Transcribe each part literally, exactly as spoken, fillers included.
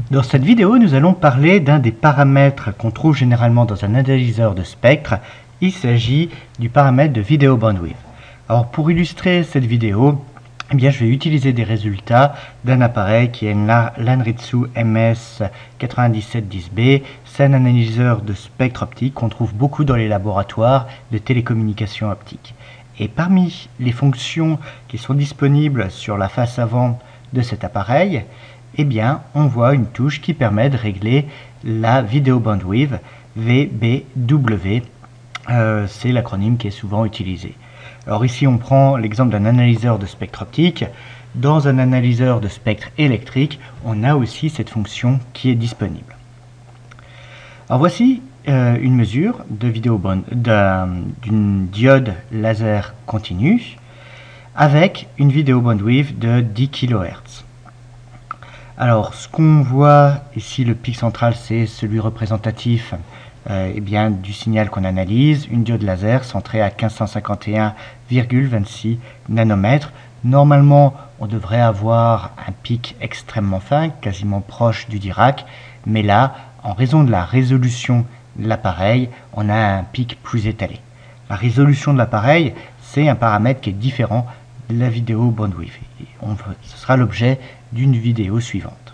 Dans cette vidéo, nous allons parler d'un des paramètres qu'on trouve généralement dans un analyseur de spectre. Il s'agit du paramètre de vidéo bandwidth. Alors pour illustrer cette vidéo, eh bien, je vais utiliser des résultats d'un appareil qui est l'Anritsu M S quatre-vingt-dix-sept dix B. C'est un analyseur de spectre optique qu'on trouve beaucoup dans les laboratoires de télécommunications optiques. Et parmi les fonctions qui sont disponibles sur la face avant de cet appareil, eh bien, on voit une touche qui permet de régler la vidéo bandwidth V B W. Euh, c'est l'acronyme qui est souvent utilisé. Alors ici, on prend l'exemple d'un analyseur de spectre optique. Dans un analyseur de spectre électrique, on a aussi cette fonction qui est disponible. Alors voici euh, une mesure de vidéo band d'une diode laser continue avec une vidéo bandwidth de dix kilohertz. Alors, ce qu'on voit ici, le pic central, c'est celui représentatif euh, eh bien, du signal qu'on analyse, une diode laser centrée à mille cinq cent cinquante et un virgule vingt-six nanomètres. Normalement, on devrait avoir un pic extrêmement fin, quasiment proche du Dirac, mais là, en raison de la résolution de l'appareil, on a un pic plus étalé. La résolution de l'appareil, c'est un paramètre qui est différent de la vidéo bandwidth. Et on, ce sera l'objet d'une vidéo suivante.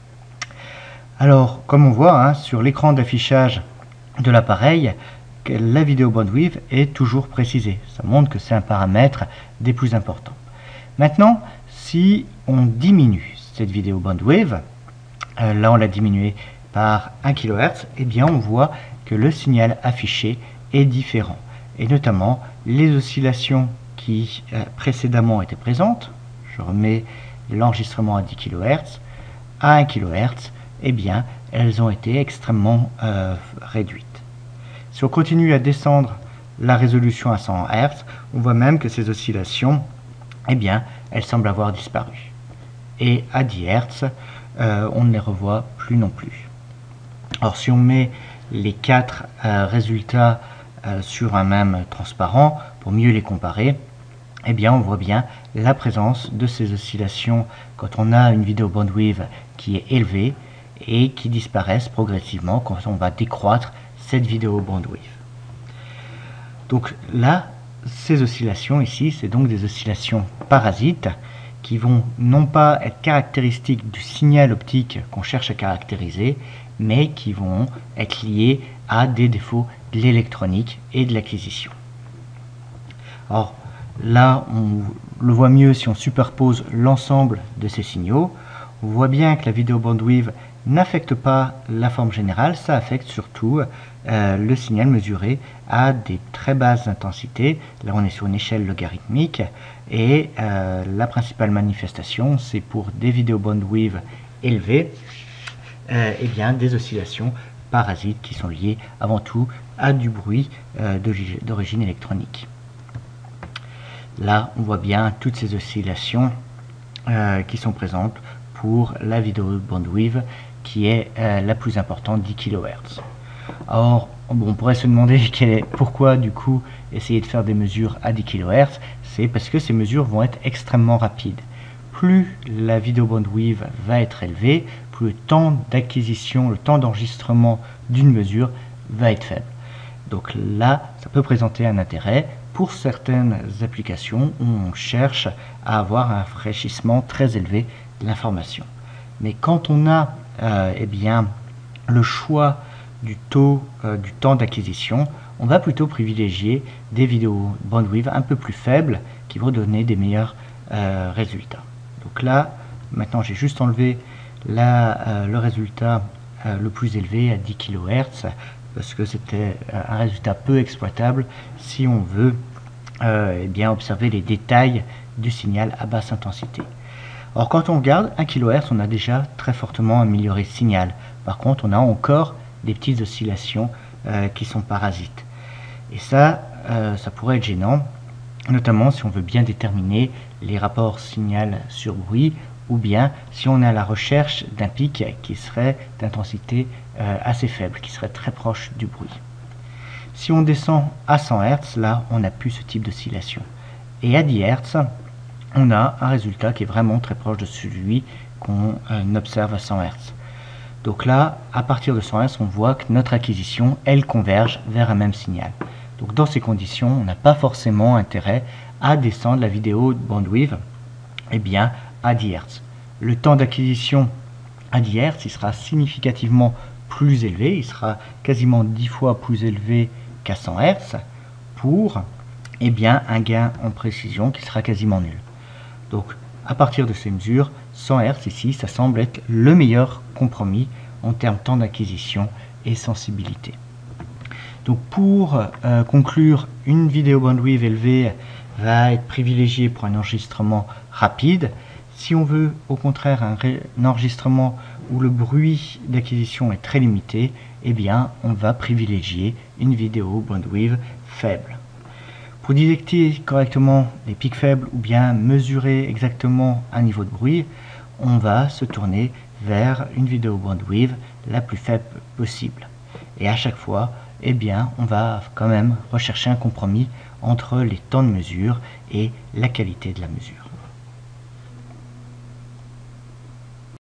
Alors, comme on voit hein, sur l'écran d'affichage de l'appareil, la vidéo bandwidth est toujours précisée. Ça montre que c'est un paramètre des plus importants. Maintenant, si on diminue cette vidéo bandwidth, euh, là on l'a diminué par un kilohertz, eh bien on voit que le signal affiché est différent. Et notamment, les oscillations qui euh, précédemment étaient présentes, je remets l'enregistrement à dix kilohertz, à un kilohertz, eh bien, elles ont été extrêmement euh, réduites. Si on continue à descendre la résolution à cent hertz, on voit même que ces oscillations, eh bien, elles semblent avoir disparu. Et à dix hertz, euh, on ne les revoit plus non plus. Alors, si on met les quatre euh, résultats euh, sur un même transparent, pour mieux les comparer, eh bien, on voit bien la présence de ces oscillations quand on a une vidéo bandwidth qui est élevée et qui disparaissent progressivement quand on va décroître cette vidéo bandwidth. Donc là, ces oscillations ici, c'est donc des oscillations parasites qui vont non pas être caractéristiques du signal optique qu'on cherche à caractériser, mais qui vont être liées à des défauts de l'électronique et de l'acquisition. Alors, là, on le voit mieux si on superpose l'ensemble de ces signaux. On voit bien que la vidéo bandwidth n'affecte pas la forme générale, ça affecte surtout euh, le signal mesuré à des très basses intensités. Là, on est sur une échelle logarithmique et euh, la principale manifestation, c'est pour des vidéos bandwidth élevées, euh, et bien des oscillations parasites qui sont liées avant tout à du bruit euh, d'origine électronique. Là, on voit bien toutes ces oscillations euh, qui sont présentes pour la vidéo bandwidth qui est euh, la plus importante, dix kilohertz. Or, bon, on pourrait se demander quel est, pourquoi du coup essayer de faire des mesures à dix kilohertz. C'est parce que ces mesures vont être extrêmement rapides. Plus la vidéo bandwidth va être élevée, plus le temps d'acquisition, le temps d'enregistrement d'une mesure va être faible. Donc là, ça peut présenter un intérêt pour certaines applications où on cherche à avoir un rafraîchissement très élevé de l'information. Mais quand on a euh, eh bien, le choix du taux euh, du temps d'acquisition, on va plutôt privilégier des vidéos bandwidth un peu plus faibles qui vont donner des meilleurs euh, résultats. Donc là, maintenant j'ai juste enlevé la, euh, le résultat euh, le plus élevé à dix kilohertz parce que c'était un résultat peu exploitable si on veut euh, eh bien, observer les détails du signal à basse intensité. Or, quand on regarde un kilohertz, on a déjà très fortement amélioré le signal. Par contre, on a encore des petites oscillations euh, qui sont parasites. Et ça, euh, ça pourrait être gênant, notamment si on veut bien déterminer les rapports signal sur bruit, ou bien si on est à la recherche d'un pic qui serait d'intensité euh, assez faible, qui serait très proche du bruit. Si on descend à cent hertz, là, on n'a plus ce type d'oscillation. Et à dix hertz, on a un résultat qui est vraiment très proche de celui qu'on euh, observe à cent hertz. Donc là, à partir de cent hertz, on voit que notre acquisition, elle converge vers un même signal. Donc dans ces conditions, on n'a pas forcément intérêt à descendre la vidéo de bandwidth eh bien, à dix hertz. Le temps d'acquisition à dix hertz, il sera significativement plus élevé, il sera quasiment dix fois plus élevé qu'à cent hertz pour eh bien, un gain en précision qui sera quasiment nul. Donc à partir de ces mesures, cent hertz ici, ça semble être le meilleur compromis en termes de temps d'acquisition et sensibilité. Donc pour euh, conclure, une vidéo bandwidth élevée va être privilégiée pour un enregistrement rapide. Si on veut au contraire un, un enregistrement où le bruit d'acquisition est très limité, eh bien on va privilégier une vidéo bandwidth faible. Pour détecter correctement les pics faibles ou bien mesurer exactement un niveau de bruit, on va se tourner vers une vidéo bandwidth la plus faible possible. Et à chaque fois, eh bien, on va quand même rechercher un compromis entre les temps de mesure et la qualité de la mesure.